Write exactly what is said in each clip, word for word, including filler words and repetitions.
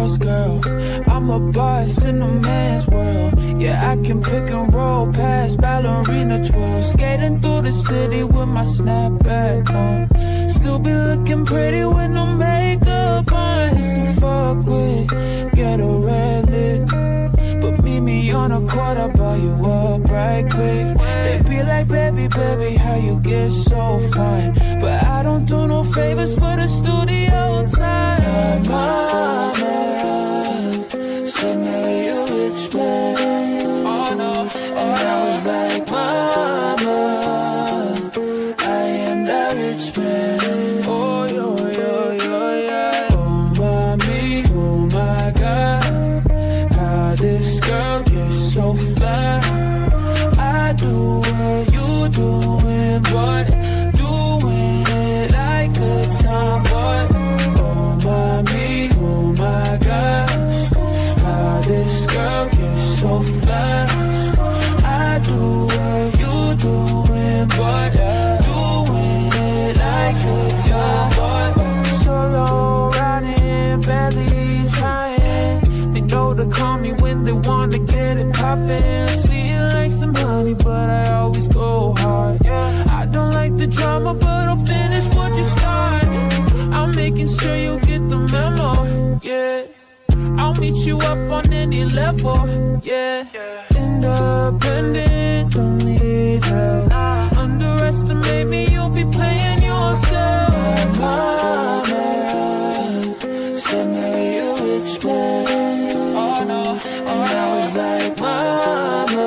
boss girl. I'm a boss in a man's world. Yeah, I can pick and roll past ballerina twirl. Skating through the city with my snapback on. Still be looking pretty with no makeup on. So fuck with, get a red lip. But meet me on a court, I'll buy you up right quick. They be like, baby, baby, how you get so fine? But I don't do no favors for the studio time. Mama said marry a rich man. Oh no, and I was like, mama, I am that rich man. Oh yo, yo, yo, yeah. Oh mommy, oh my God, how this girl gets so fly. I do what you doing, but doing it like a tomboy. Oh mommy, oh my gosh, how this girl gets so fly. I do what you doing, but doing it like a tomboy. Solo riding, barely trying. They know to call me when they wanna get it poppin'. Sweet like some honey, but I always go hard. I don't like the drama, but I'll finish what you start. I'm making sure you get the memo, yeah. I'll meet you up on any level, yeah. Independent, don't need help. Underestimate me, you'll be playing yourself. Mama said marry a rich man. Oh no, and I was like, mama,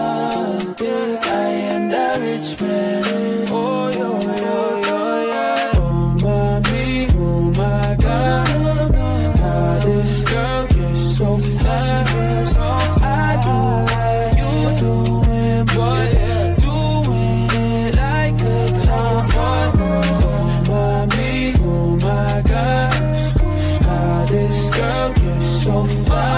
I am that rich man. Oh yo, yo, yo, yeah. Oh mommy, oh my God, how this girl gets so fly. I do what you doing, but doing it like a tomboy. Oh mommy, oh my gosh, how this girl gets so fly.